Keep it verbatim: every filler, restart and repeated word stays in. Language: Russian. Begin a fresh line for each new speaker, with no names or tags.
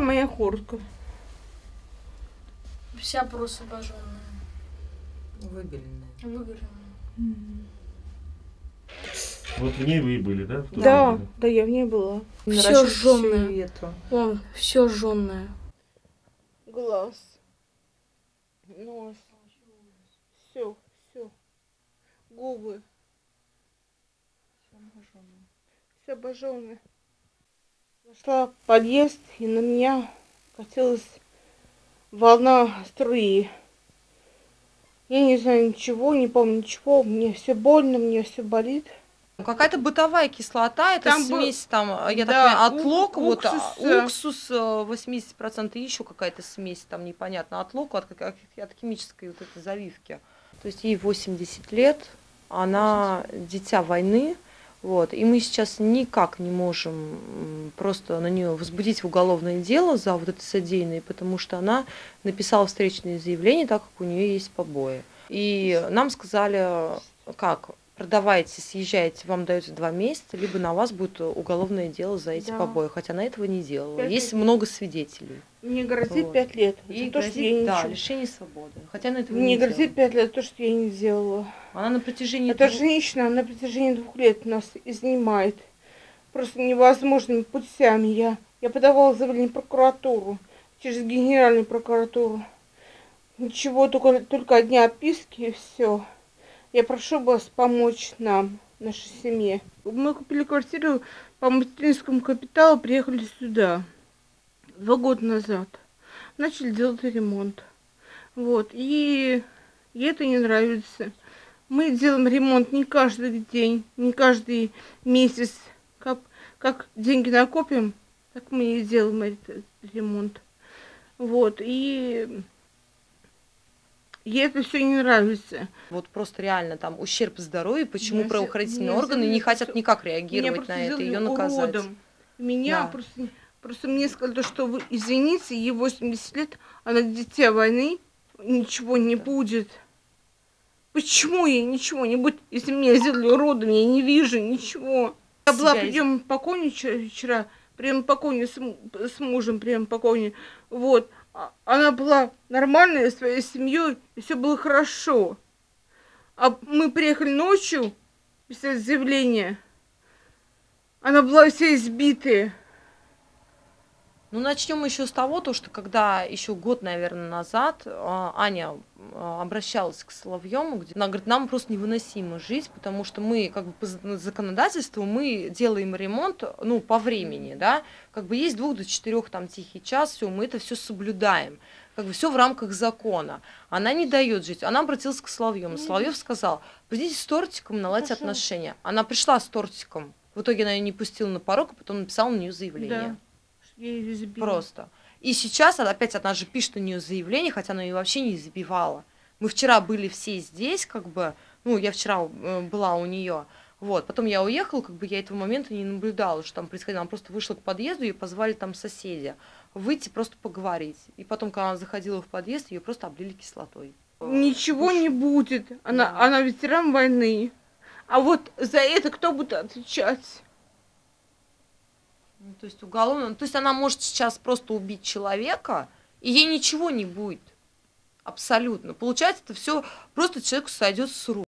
моя куртка.
Вся просто обожженная.
Выбеленная.
Выгоренная.
Вот в ней вы и были, да? в
Да,
время?
да, я в ней была.
Все жжёное. Вон, все жжёное.
Глаз. Нос. Все, все. Губы. Все обожженное. Зашла в подъезд, и на меня катилась волна струи. Я не знаю ничего, не помню ничего. Мне все больно, мне все болит.
Какая-то бытовая кислота, это
Там
смесь,
был...
там, я
да,
так понимаю, от
ук-
лука, вот,
уксус,
уксус восемьдесят процентов и еще какая-то смесь, там непонятно, от лука, от, от, от химической вот этой завивки. То есть ей восемьдесят лет, она дитя войны, вот, и мы сейчас никак не можем просто на нее возбудить уголовное дело за вот это содеянное, потому что она написала встречное заявление, так как у нее есть побои. И нам сказали, как... Продавайте, съезжайте, вам дается два месяца, либо на вас будет уголовное дело за эти
да.
побои, хотя она этого не делала.
пять
Есть
лет.
много свидетелей.
Мне грозит
Вот.
пять лет.
И
за то,
грозит,
что я
да,
ничего...
лишение свободы. Хотя она этого
Мне
не
грозит
делала.
пять лет то, что я не сделала.
Она на протяжении...
Эта
двух-
женщина на протяжении двух лет нас изнимает. Просто невозможными путями. Я, я подавала заявление в прокуратуру, через генеральную прокуратуру. Ничего, только, только одни отписки и все. Я прошу вас помочь нам, нашей семье. Мы купили квартиру по материнскому капиталу, приехали сюда два года назад. Начали делать ремонт. Вот. И ей это не нравится. Мы делаем ремонт не каждый день, не каждый месяц. Как, как деньги накопим, так мы и делаем этот ремонт. Вот. И ей это все не нравится.
Вот просто реально там ущерб здоровью, почему
Меня
правоохранительные
меня
органы не
сделали
хотят
просто-
никак
Меня
реагировать
просто
на это,
сделали
ее наказать.
уродом. Меня
Да.
просто, просто мне сказали, что вы извините, ей восемьдесят лет, она дитя войны, ничего не будет. Почему ей ничего не будет, если меня сделали уродом, я не вижу ничего. Я была
Себя
прием покойни вчера, вчера прием покойни с, м- с мужем, прием покойни. Вот. А- Она была нормальная, своей семьей, и все было хорошо. А мы приехали ночью, писать заявление. Она была вся избитая.
Ну, начнем еще с того, то, что когда еще год, наверное, назад а, Аня а, обращалась к Соловьему, где она говорит, нам просто невыносимо жить, потому что мы, как бы по за- законодательству, мы делаем ремонт, ну, по времени, да, как бы есть двух до четырех там тихий час, все, мы это все соблюдаем, как бы все в рамках закона. Она не дает жить. Она обратилась к Соловьему. Соловьев сказал, придите с тортиком, наладьте
Пошёл.
отношения. Она пришла с тортиком. В итоге она ее не пустила на порог, а потом написала на нее заявление.
Да. Я её избила.
Просто. И сейчас она- опять она же пишет на нее заявление, хотя она ее вообще не избивала. Мы вчера были все здесь, как бы, ну, я вчера э, была у нее. Вот, потом я уехала, как бы я этого момента не наблюдала, что там происходило. Она просто вышла к подъезду, ее позвали там соседи выйти просто поговорить. И потом, когда она заходила в подъезд, ее просто облили кислотой.
Ничего не будет. Она,
Да.
она ветеран войны. А вот за это кто будет отвечать?
Ну, то есть уголовно, ну, то есть она может сейчас просто убить человека, и ей ничего не будет. Абсолютно. Получается, это все просто человеку сойдет с рук.